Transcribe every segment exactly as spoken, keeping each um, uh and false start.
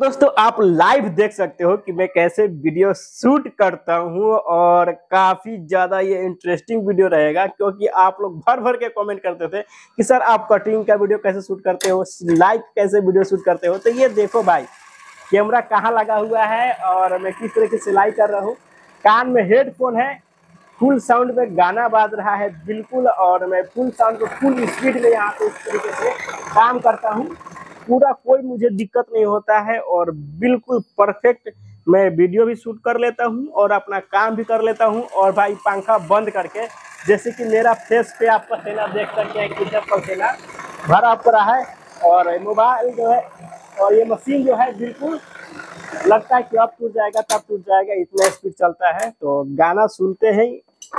दोस्तों आप लाइव देख सकते हो कि मैं कैसे वीडियो शूट करता हूं और काफी ज्यादा ये इंटरेस्टिंग वीडियो रहेगा, क्योंकि आप लोग भर भर के कमेंट करते थे कि सर आप कटिंग का वीडियो कैसे शूट करते हो, लाइव कैसे वीडियो शूट करते हो। तो ये देखो भाई, कैमरा कहाँ लगा हुआ है और मैं किस तरह की सिलाई कर रहा हूँ। कान में हेडफोन है, फुल साउंड में गाना बाज रहा है बिल्कुल, और मैं फुल साउंड को फुल स्पीड में यहाँ पे इस तरीके से काम करता हूँ। पूरा कोई मुझे दिक्कत नहीं होता है और बिल्कुल परफेक्ट मैं वीडियो भी शूट कर लेता हूँ और अपना काम भी कर लेता हूँ। और भाई पंखा बंद करके, जैसे कि मेरा फेस पे आप पसीना देख सकते हैं, कितना पसीना भरा पड़ा है। और मोबाइल जो है और ये मशीन जो है बिल्कुल लगता है कि अब टूट जाएगा तब टूट जाएगा, इतना स्पीड चलता है। तो गाना सुनते हैं,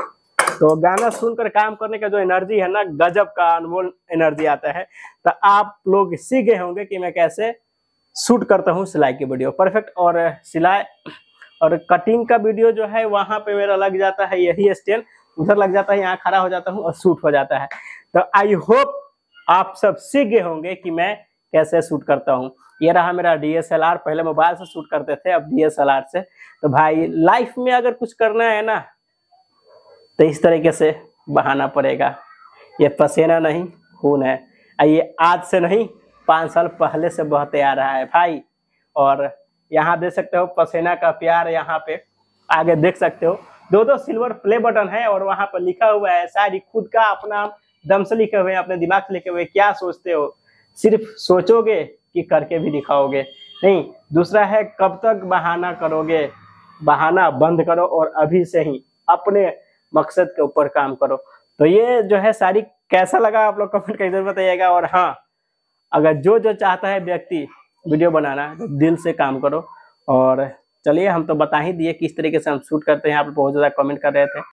तो गाना सुनकर काम करने का जो एनर्जी है ना, गजब का अनमोल एनर्जी आता है। तो आप लोग सीख गए होंगे कि मैं कैसे शूट करता हूँ सिलाई की वीडियो परफेक्ट। और सिलाई और कटिंग का वीडियो जो है वहां पे मेरा लग जाता है यही स्टैंड, उधर लग जाता है, यहाँ खड़ा हो जाता हूँ और शूट हो जाता है। तो आई होप आप सब सीख गए होंगे कि मैं कैसे शूट करता हूँ। ये रहा मेरा डी एस एल आर, पहले मोबाइल से शूट करते थे, अब डी एस एल आर से। तो भाई लाइफ में अगर कुछ करना है ना तो इस तरीके से बहाना पड़ेगा। ये पसीना नहीं खून है, ये आज से नहीं पाँच साल पहले से बहते आ रहा है भाई। और यहाँ देख सकते हो पसीना का प्यार, यहाँ पे आगे देख सकते हो दो दो सिल्वर प्ले बटन है और वहां पर लिखा हुआ है शायद खुद का अपना दम से लिखे हुए, अपने दिमाग से लिखे हुए। क्या सोचते हो, सिर्फ सोचोगे कि करके भी दिखाओगे? नहीं। दूसरा है कब तक बहाना करोगे, बहाना बंद करो और अभी से ही अपने मकसद के ऊपर काम करो। तो ये जो है सारी कैसा लगा आप लोग कमेंट कर जरूर बताइएगा। और हाँ, अगर जो जो चाहता है व्यक्ति वीडियो बनाना तो दिल से काम करो। और चलिए हम तो बता ही दिए किस तरीके से हम शूट करते हैं, आप बहुत ज्यादा कमेंट कर रहे थे।